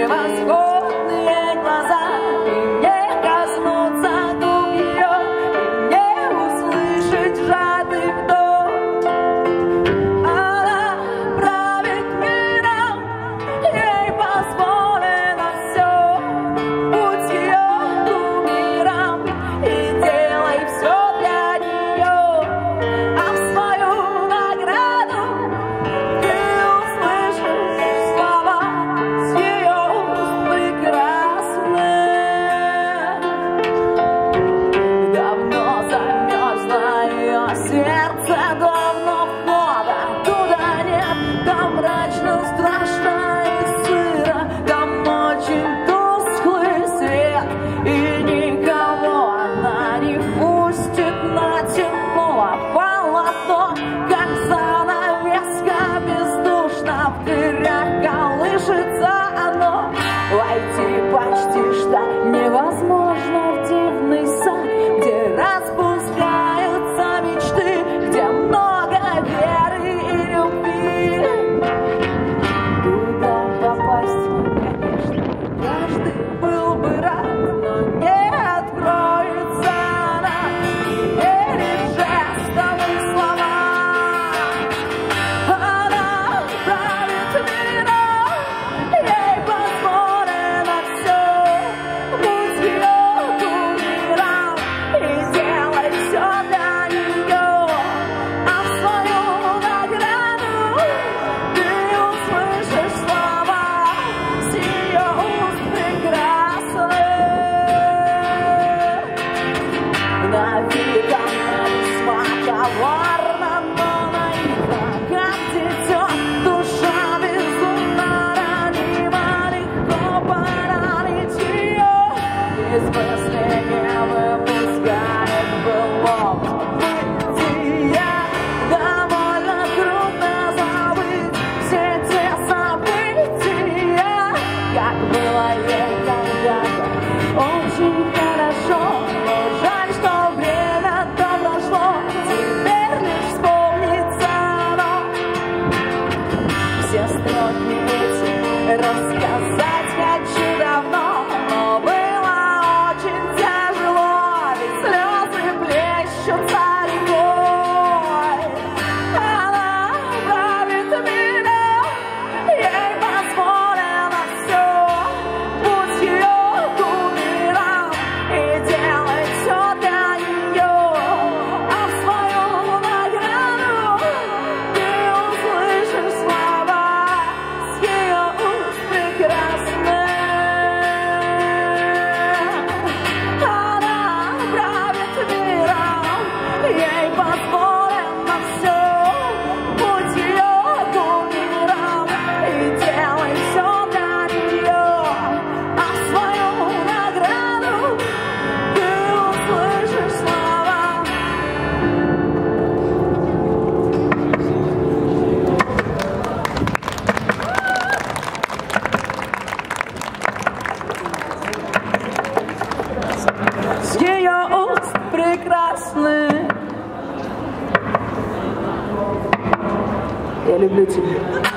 превосходные глаза, и не коснуться губ ее, и не услышать жадный вдох. Она правит миром, ей позволено все. Будь ее кумиром и делай все для нее, а в свою награду ты услышишь слова с ее уст прекрасных. Давно замерзло ее сердце, давно входа туда нет. Там мрачно, страшно и сыро, там очень тусклый свет, и никого она не пустит на темное полотно, как занавеска бездушно в дырях колышется оно. Войти почти что невозможно в дивный сад, где распускаются мечты, где много веры и любви. Туда попасть, конечно, каждый был бы рад, но не откроется она, верит жестом и словам. Она правит миром, ей позволено все. Будь ее кумиром и делай все для нее, а в свою награду ты услышишь слова с ее уст прекрасных. На вид она весьма коварна, но наивна, как дитё. Душа безумно ранима, легко поранить ее. Из мысли не выпускает былого бытия. Довольно трудно забыть все те события, как было ей когда-то очень хорошо. Но жаль, что время-то прошло, теперь лишь вспомнится оно. Все строки эти рассказать хочу давно, но было очень тяжело, ведь слезы плещутся рекой. Она правит миром, ей позволено все. Будь ее кумиром и делай все для нее, а в свою награду ты услышишь слова с ее уст прекрасных. Она правит миром, ей позволено все. Будь ее кумиром и делай все для нее, а в свою награду ты услышишь слова. С ее уст прекрасных. Я люблю тебя.